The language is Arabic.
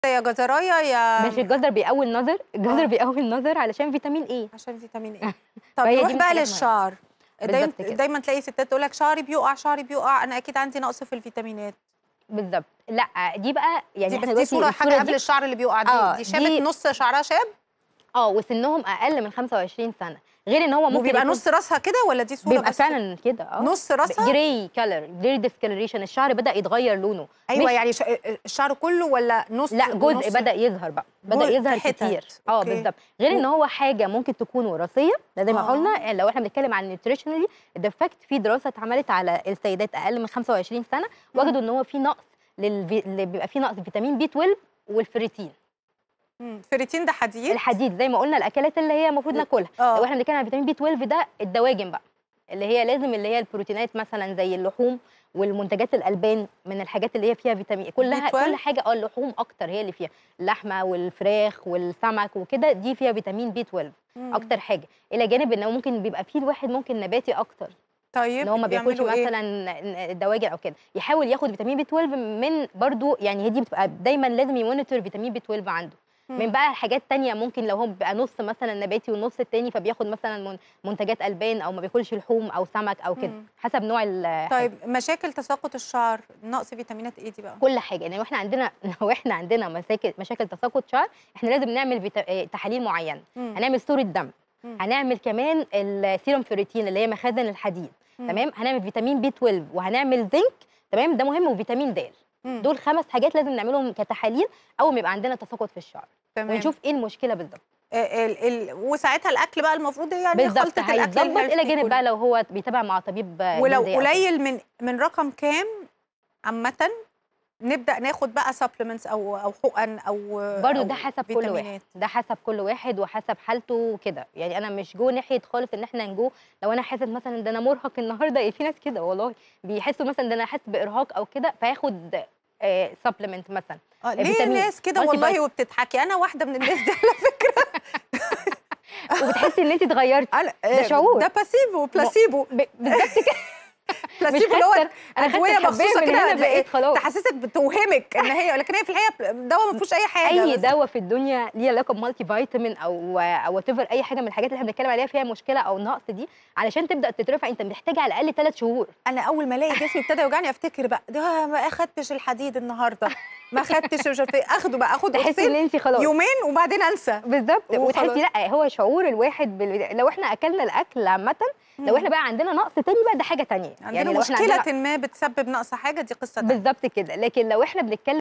يا جزرايه يا مش الجزر بيقوي النظر، الجزر بيقوي النظر علشان فيتامين ايه. عشان فيتامين ايه. طب فهي نروح دي من بقى الحاجات المهمة. للشعر. دايما بالضبط كده. دايما تلاقي ستات تقول لك شعري بيقع شعري بيقع، انا اكيد عندي نقص في الفيتامينات. بالضبط، لأ دي بقى يعني بس احنا دي دلوقتي حاجه قبل دي الشعر اللي بيقع، دي شابت دي نص شعرها شاب. وسنهم أقل من 25 سنة، غير إن هو ممكن وبيبقى يكون نص راسها كده ولا دي صوره بيبقى بس؟ فعلًا كده نص راسها جراي كلر، جراي ديسكلريشن، الشعر بدأ يتغير لونه. ايوه مش يعني الشعر كله ولا نص لأ جزء ونص؟ بدأ يظهر بقى، بدأ في يظهر حتت. كتير. اوكي. بالضبط، غير إن هو حاجة ممكن تكون وراثية، ده زي ما قلنا لو إحنا بنتكلم عن nutritionally الديفكت، في دراسة اتعملت على السيدات أقل من 25 سنة، وجدوا إن هو في نقص اللي بيبقى في نقص فيتامين B12 والفيريتين. الفيريتين ده حديد؟ الحديد زي ما قلنا الأكلات اللي هي المفروض ناكلها، لو إحنا بنتكلم عن فيتامين B12 ده الدواجن بقى، اللي هي لازم اللي هي البروتينات مثلًا زي اللحوم والمنتجات الألبان من الحاجات اللي هي فيها فيتامين كلها كل حاجة اللحوم أكتر هي اللي فيها، اللحمة والفراخ والسمك وكده دي فيها فيتامين B12 أكتر حاجة، إلى جانب إن هو ممكن بيبقى في الواحد ممكن نباتي أكتر. طيب إن هو ما بياكلش إيه؟ مثلًا دواجن أو كده، يحاول ياخد فيتامين B12 من برضه يعني هي دي بتبقى دايمًا لازم يمونيتور فيتامين B12 عنده. من بقى حاجات تانية ممكن لو هو بيبقى نُص مثلًا نباتي والنُص التاني فبياخد مثلًا منتجات ألبان أو ما بياكلش لحوم أو سمك أو كده، حسب نوع الحاجة. طيب مشاكل تساقط الشعر، نقص فيتامينات إيه دي بقى؟ كل حاجة، يعني لو إحنا عندنا مشاكل تساقط شعر، إحنا لازم نعمل تحاليل معينة، هنعمل صورة دم، هنعمل كمان السيروم فيريتين اللي هي مخازن الحديد، تمام، هنعمل فيتامين B12 وهنعمل زنك، تمام، ده مهم، وفيتامين د. دول 5 حاجات لازم نعملهم كتحاليل أول ما يبقى عندنا تساقط في الشعر، ونشوف إيه المشكلة بالضبط. وساعتها الأكل بقى المفروض يعني بالضبط خلطة الأكل هيتضبط إلى جانب بقى لو هو بيتابع مع طبيب ولو غذائي أو كده. قليل من رقم كام عامةً نبدأ ناخد بقى supplements أو حقن أو برضه ده حسب كل واحد، فيتامينات. ده حسب كل واحد وحسب حالته وكده، يعني أنا مش ناحية خالص إن إحنا لو أنا حاسس مثلًا ده أنا مرهق النهارده، في ناس كده والله بيحسوا مثلًا ده أنا حاسس بإرهاق أو كده فياخد supplement مثلًا. ليه ناس كده والله وبتضحكي، أنا واحدة من الناس دي على فكرة. وبتحسي إن أنتِ اتغيرتِ، ده شعور. ده باسيفو بلاسيبو. بالضبط كده. بلاسيبو اللي هو أنا أدوية خدت مخصوصة من هنا كده بقيت خلاص تحسسك بتوهمك إن هي، لكن هي في الحقيقة دوا ما فيهوش أي حاجة. أي دوا في الدنيا ليه علاقة بمالتي فيتامين أو whatever أي حاجة من الحاجات اللي إحنا بنتكلم عليها فيها مشكلة أو نقص دي، علشان تبدأ تترفع أنت محتاج على الأقل 3 شهور. أنا أول ما ألاقي جسمي ابتدى يوجعني أفتكر بقى ده ما أخدتش الحديد النهارده، ما أخدتش مش عارفة إيه، آخده بقى آخد تحسي إن أنتِ خلاص يومين وبعدين أنسى. بالضبط، وتحسي لأ هو شعور الواحد لو إحنا أكلنا الأكل عامةً، لو إحنا بقى عندنا نقص تاني بقى ده حاجة تانية، عندنا يعني لو إحنا مشكلةٍ ما بتسبب نقص حاجة دي قصة تانية. بالضبط كده، لكن لو إحنا بنتكلم